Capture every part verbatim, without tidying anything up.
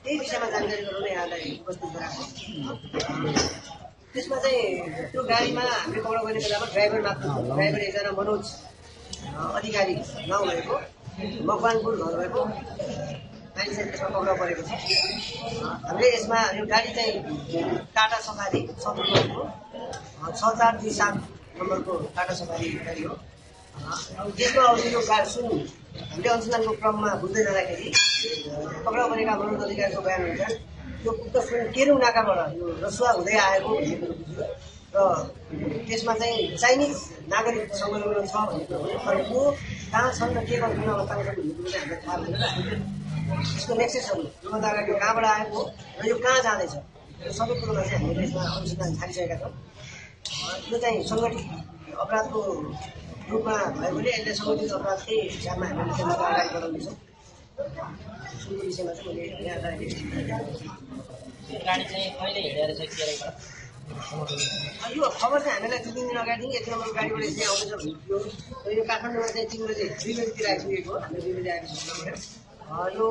त्यही विषयमा जानकारी गराउन यहाँलाई उपस्थित गराएको। त्यसमा चाहिँ त्यो गाडीमा हामीले पक्राउ गर्ने बेलामा ड्राइभर मात्र ड्राइभर एकजना मनोज अधिकारी गाउँ भएको मकवानपुर घर भएको मानिस त्यसमा पक्राउ परेको छ। हामीले यसमा यो गाडी चाहिँ टाटा सफारी सफारीको छ चार दुई सात नम्बरको टाटा सफारी गाडी हो। त्यसमा अब यो गाडी सुन हामीले अनुसन्धानको क्रममा बुझ्दै जाँदाखेरि पक्राउ परेका मनोज अधिकारीको बयान अनुसार यो उक्त सुन केरुङ नाकाबाट यो रसुवा हुँदै आएको भन्ने कुरो बुझ्यो र त्यसमा चाहिँ चाइनिज नागरिक संलग्न छ भन्ने कुरो पनि फरेको कहाँ छन् र के गर्नु अवस्थामा छन् भन्ने कुरो चाहिँ हामीलाई थाहा भएन। यसको नेक्सेसहरू योभन्दा अगाडि यो कहाँबाट आएको र यो कहाँ जाँदैछ यो सबै कुरोमा चाहिँ हामीले यसमा अनुसन्धान थालिसकेका छौँ। यो चाहिँ सङ्गठित अपराधको रूपमा भएकोले यसले सङ्गठित अपराधकै हिसाबमा हामीले त्यसमा अगाडि बढाउँदैछौँ। सुनको विषयमा चाहिँ मैले यहाँलाई गाडी चाहिँ कहिले हिँडेर चाहिँ केरङबाट यो खबर चाहिँ हामीलाई दुई तिन दिन अगाडि यति नम्बरको गाडीबाट चाहिँ आउँदैछ भन्ने थियो। यो काठमाडौँमा चाहिँ तिन बजे दुई बजीतिर आइपुगेको हामीले दुई बजी आएको छौँ। यो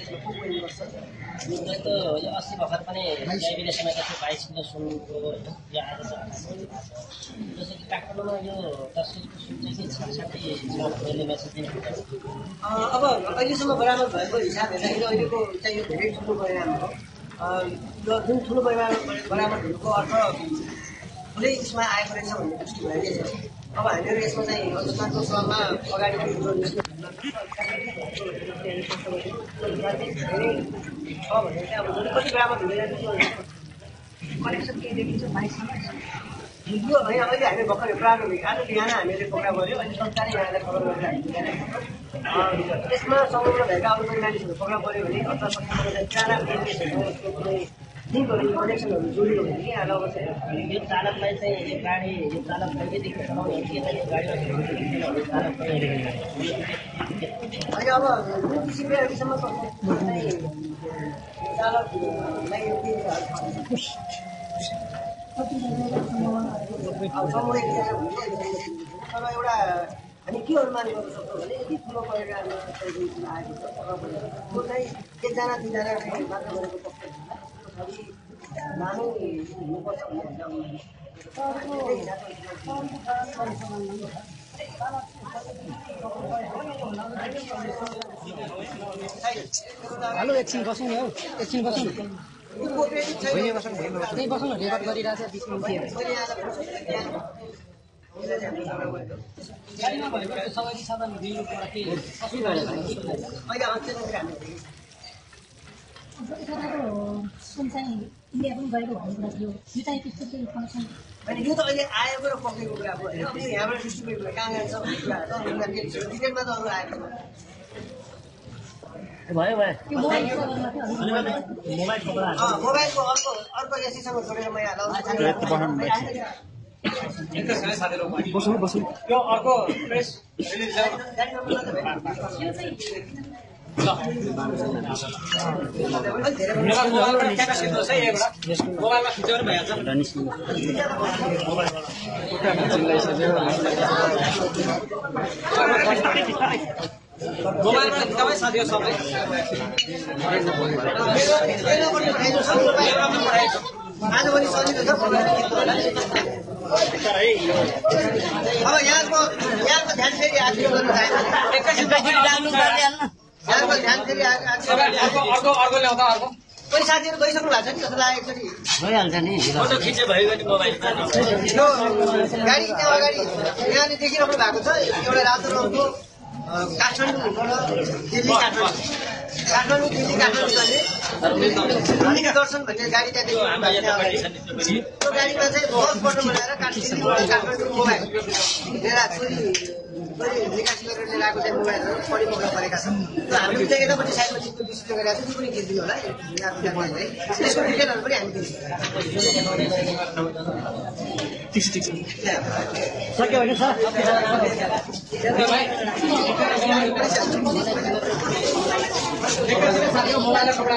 जस्तो यो अस्ति भर्खर पनि ल्याइबिने समयका थियो बाइस किलो सुनको यो आएको छ। जस्तो कि काठमाडौँमा यो दस केजीको सुन चाहिँ के साथसाथै मैले मेसेज दिनुहुन्छ। अब अहिलेसम्म बरामद भएको हिसाब हेर्दाखेरि अहिलेको चाहिँ यो धेरै ठुलो परिणाम हो। यो जुन ठुलो परिमाण बरामद भएको अर्थ ठुलै यसमा आएको रहेछ भन्ने पुष्टि भइरहेछ। अब हामीहरू यसमा चाहिँ अनुसन्धानको क्रममा अगाडि पनि छ भने चाहिँ अब कति बरामद हुँदैन कनेक्सन केही देखिन्छ बाइकसँग यो होइन। अहिले हामी भर्खर प्रारम्भिक आज बिहान हामीले पक्राउ गऱ्यो। अहिले सरकारले यहाँलाई खबर गरेर हामीले त्यसमा संलग्न भएका अरू पनि मानिसहरू पक्राउ पऱ्यो भने अथवा चारा कुनै लिङ्कहरू कनेक्सनहरू जोडियो भने यहाँलाई अवश्य यो चालकलाई चाहिँ यो गाडी यो चालक कहिलेदेखि चलाउने के चाहिँ यो गाडीमा चालक कहिलेदेखि होइन। अब जुन किसिमले अहिलेसम्म चालकलाई सामूहिक तर एउटा हामी के अनुमान गर्न सक्छौँ भने यति ठुलो परिणाममा आएको छ त्यो चाहिँ एकजना दुईजना मात्र गरेको पक्ष अलि लामो हुनुपर्छ भन्ने हेलो एकछिन बसौँ नि हौ एकछिन बसौँ त्यही बसौँ न रेकर्ड गरिरहेको छ बिचमा गाडीमा भएको सवारी साधन दिनु पर्दा के कसरी भएर सुन चाहिँ इन्डिया पनि गएको भन्ने कुरा थियो। यो चाहिँ त्यस्तो केही कनेक्सन होइन। यो त अहिले आएको र पक्रेको कुरा हो होइन। अब यहाँबाट डिस्ट्रिब्युट भयो कहाँ जान्छ भन्ने कुरा त डिटेलमा त अरू आएको भयो भयो मोबाइलको अर्को अर्को एसीसँग जोडेर म यहाँ बसौँ बसौँ यो अर्को प्रेस रिलिज मोबाइलमा खिचेर भइहाल्छ। मोबाइलमा एकदमै साथी हो सबै आजभोलि सजिलो छ। अब यहाँको यहाँको ध्यान फेरि आग्रह गर्न चाहेको यहाँको ध्यान फेरि अर्को अर्को ल्याउँदा अर्को कोही साथीहरू गइसक्नु भएको छ नि जस्तो लाग्यो एकचोटि भइहाल्छ नि फोटो खिचे भयो भने मोबाइल यो गाडी त्यहाँ अगाडि यहाँले देखिराख्नु भएको छ एउटा रातो रङको काठमाडौँबाट दिल्ली काठमाडौँ काठमाडौँ दिल्ली काठमाडौँ जाने दिल्ली दर्शन भन्ने गाडी त्यहाँ देखिनु त्यो गाडीमा चाहिँ बस बटन बनाएर दिल्लीबाट काठमाडौँ मोबाइल लिएर चोरी गरी निकासी गरेर लिएर आएको चाहिँ मोबाइलहरू बढी पक्राउ परेका छन्। त्यो हामीले चाहिँ यतापट्टि साइडमा चित्त डिस्प्ले गरेका छौँ त्यो पनि किनिदिनु होला यहाँको है त्यसको डिटेलहरू पनि हामी दिन्छौँ। ठिक छ ठिक छ सक्यो भने सर मोबाइल कपडा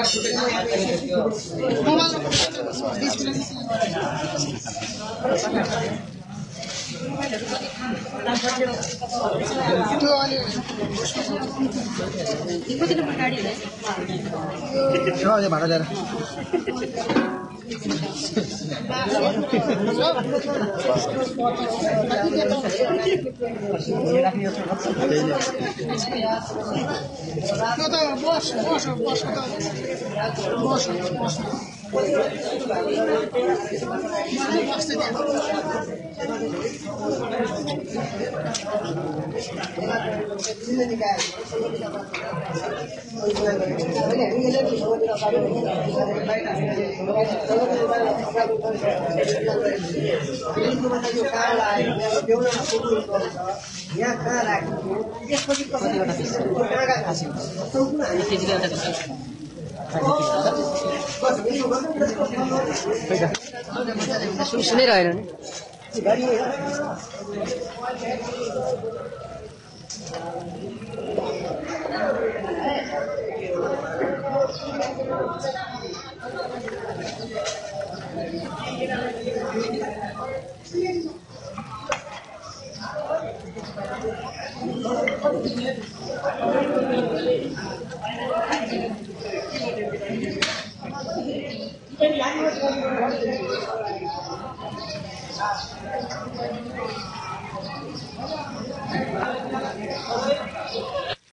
मोबाइल त्यो अलि कति नम्बर गाडी हो यो भाडा लिएर त्यो त बस बस बस बस बस यहाँ कहाँ राख्नु यसपछि सुनिरहेन